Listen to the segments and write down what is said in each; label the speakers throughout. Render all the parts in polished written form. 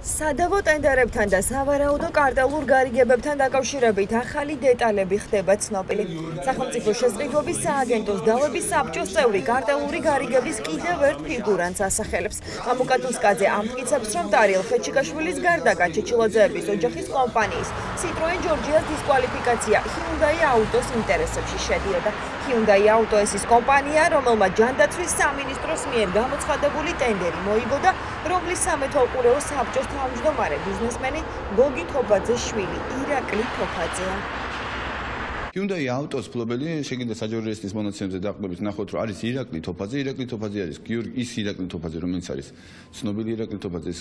Speaker 1: სადავო ტენდერებთან და სავარაუდო კარტელურ გარიგებებთან დაკავშირებით ახალი დეტალები ხდება ცნობილი. სახელმწიფო შესყიდვების სააგენტოს დავების საბჭოს წევრი კარტელური გარიგების კიდევ ერთ ფიგურანტს ასახელებს. მამუკატუსკაძე ამტკიცებს, რომ ტარიელ ხეჩიკაშვილის გარდა გაჩეჩილაძეების ოჯახის კომპანიის Citroen Georgia's დისკვალიფიკაცია Hyundai Autos ინტერესებში შედიოდა. Hyundai Autos-ის კომპანია, რომელმაც ჯანდაცვის სამინისტროს მიერ გამოცხადებული ტენდერი მოიგო და რომლის სამეთვალყურეო საბჭოს თავმჯდომარე ბიზნესმენი გოგი თოფაძის შვილი ირაკლი თოფაძეა.
Speaker 2: Hyundai Autos ფლობელი შეგინდა საჯურნალისტის მონაცემებზე დაყრდნობით ნახოთ, რომ არის ირაკლი თოფაძე. ირაკლი თოფაძე არის ირაკლი თოფაძე, რომელიც არის ცნობილი ირაკლი თოფაძის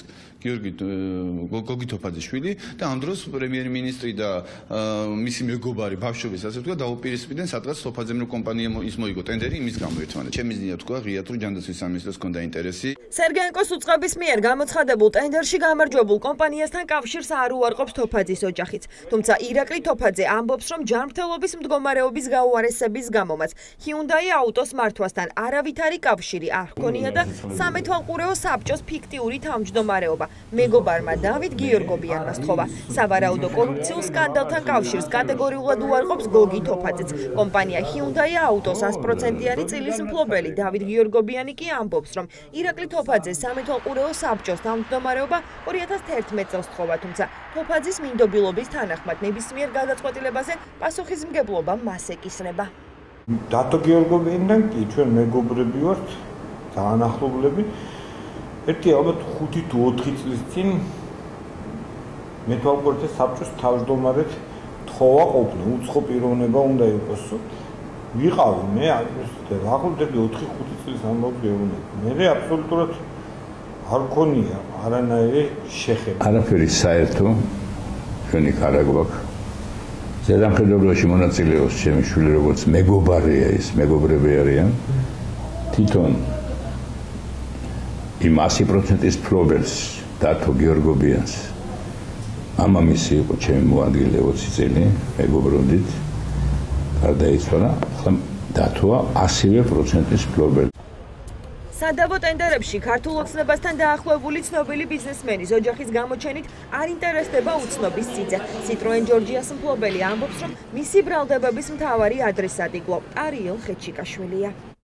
Speaker 2: გოგი თოფაძის შვილი და ამ დროს პრემიერ-მინისტრი და მისი მეგობარი ბავშვობის ასე ვთქვა დაუპირისპირდნენ, სადღაც თოფაძემ რო კომპანიამ ის მოიგო ტენდერი იმის გამო ერთმანეთს. ჩემი აზრით თქვა ღიად რომ ჯანდაცვის სამინისტროს ჰქონდა ინტერესი.
Speaker 1: სერგენკოს უწყების მიერ გამოცხადებულ ტენდერში გამარჯვებულ კომპანიასთან კავშირს არ უარყოფს თოფაძის ოჯახიც. თუმცა ირაკლი თოფაძე ამბობს, რომ ჯანმრთელობის მდგომარეობის გაუარესების გამომაც Hyundai Autos მართვასთან არავითარი კავშირი არ ჰქონია და სამეთვალყურეო საბჭოს ფიქტიური თავმჯდომარეობა მეგობარმა დავით გიორგობიანმა სთხოვა. სავარაუდო კორუფციულ სკანდალთან კავშირს კატეგორიულად უარყოფს გოგი თოფაძეც. კომპანია Hyundai Autos 100%-იანი წილის მფლობელი დავით გიორგობიანი კი ამბობს, რომ ირაკლი თოფაძეს სამეთვალყურეო საბჭოს თავმჯდომარეობა 2011 წელს სთხოვა, თუმცა თოფაძის მინდობილობის თანახმად ნებისმიერ გადაწყვეტილებაზე პასუხისმგებლობა მას ეკისრება.
Speaker 3: დათო გიორგობიანთან კი ჩვენ მეგობრები ვართ, ძალიან ახლობლები. ერთი ალბათ 5 თუ 4 წლის წინ მეთვალყურეთა საბჭოს თავმჯდომარედ თხოვა ყოფნა, უცხო პიროვნება უნდა იყოსო. ვიყავი მე ახლობლები 4-5 წლის ამბავი ეუბნება. მე აბსოლუტურად არ მქონია არანაირი შეხება.
Speaker 4: არაფერი საერთო ჩვენი ქარა გვაქვს. ზედამხედველობაში მონაწილეობს ჩემი შვილი, როგორც მეგობარია ის, მეგობრები არიან. თვითონ იმ 100%-ის ფლობელს დათო გიორგობიანს მამამისი იყო ჩემი მოადგილე 20 წელი, მეგობრობდით. გარდაიცვალა, ახლა დათოა 100%-ის ფლობელი.
Speaker 1: სადავო ტენდერებში ქართულ ოცნებასთან დაახლოებული ცნობილი ბიზნესმენის ოჯახის გამოჩენით არ ინტერესდება უცნობის სიძე. Citroen Georgia's მფლობელი ამბობს, რომ მისი ბრალდებების მთავარი ადრესატი კვლავ ტარიელ ხეჩიკაშვილია.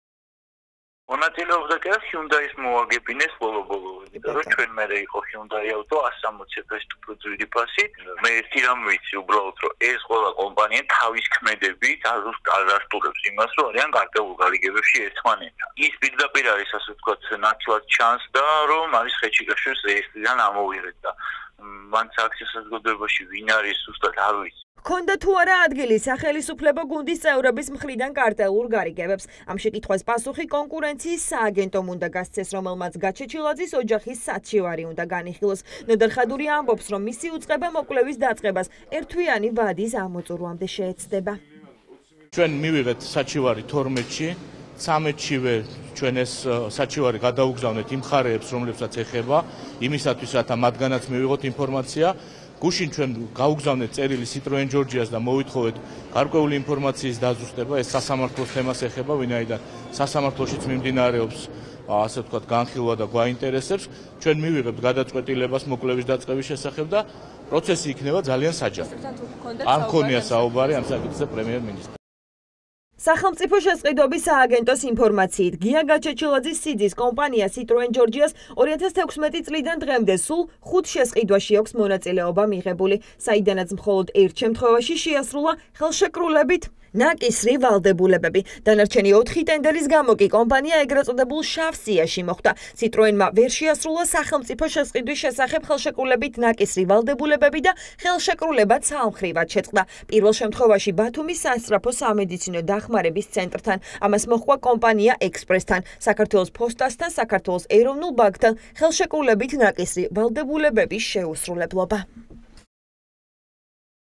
Speaker 5: მონაწილეობდა კი Hyundai-ის მოაგებინეს ბოლო-ბოლო, იმიტომ რომ ჩვენ მერე იყო Hyundai Auto 160 best product pasi. მე ერთი რამ ვიცი უბრალოდ, რომ ეს ყველა კომპანია თავის ქმედებით არასტურებს იმას, რომ არიან კარტელულ გარიგებებში ერთმანეთთან. ის პირდაპირ არის ასე ვთქვათ ნაცვლად ჩანს და რომ არის ხეჩიკაშვილის რეესტრიდან ამოვიღეთ და მან აქციის საზოგადოებაში ვინ არის ზუსტად არ ვიცი.
Speaker 1: ჰქონდა თუ არა ადგილი სახელისუფლებო გუნდის წევრების მხრიდან კარტელურ გარიგებებს. ამ შეკითხვას პასუხი კონკურენციის სააგენტომ უნდა გასცეს, რომელმაც გაჩეჩილაძის ოჯახის საჩივარი უნდა განიხილოს. ნოდარ ხადური ამბობს, რომ მისი უწყება მოკვლევის დაწყებას ერთთვიანი ვადის ამოწურვამდე შეეცდება.
Speaker 6: ჩვენ მივიღეთ საჩივარი 12-ში, 13-შივე ჩვენ ეს საჩივარი გადაუგზავნეთ იმ მხარეებს, რომლებსაც ეხება, იმისათვის, რათა მათგანაც მივიღოთ ინფორმაცია. გუშინ ჩვენ გავუგზავნეთ წერილი Citroen Georgia's და მოვითხოვეთ გარკვეული ინფორმაციის დაზუსტება, ეს სასამართლოს თემას ეხება, ვინაიდან სასამართლოშიც მიმდინარეობს ასე ვთქვათ განხილვა და გვაინტერესებს. ჩვენ მივიღებთ გადაწყვეტილებას მოკვლევის დაწყების შესახებ და პროცესი იქნება ძალიან საჯარო. არ მქონია საუბარი ამ საკითხზე პრემიერ-მინისტრთან.
Speaker 1: სახელმწიფო შესყიდვების სააგენტოს ინფორმაციით, გია გაჩეჩილაძის სიძის კომპანია Citroen Georgia's 2016 წლიდან დღემდე სულ 5 შესყიდვაში აქვს მონაწილეობა მიღებული, საიდანაც მხოლოდ ერთ შემთხვევაში შეასრულა ხელშეკრულებით ნაკისრი ვალდებულებები. დანარჩენი 4 ტენდერის გამო კი კომპანია ეგრეთ წოდებულ შავ სიაში მოხვდა. Citroen-მა ვერ შეასრულა სახელმწიფო შესყიდვის შესახებ ხელშეკრულებით ნაკისრი ვალდებულებები და ხელშეკრულება ცალმხრივად შეწყდა. პირველ შემთხვევაში ბათუმის სასწრაფო სამედიცინო დახმარების ცენტრთან, ამას მოჰყვა კომპანია ექსპრესთან, საქართველოს ფოსტასთან, საქართველოს ეროვნულ ბანკთან ხელშეკრულებით ნაკისრი ვალდებულებების შეუსრულებლობა.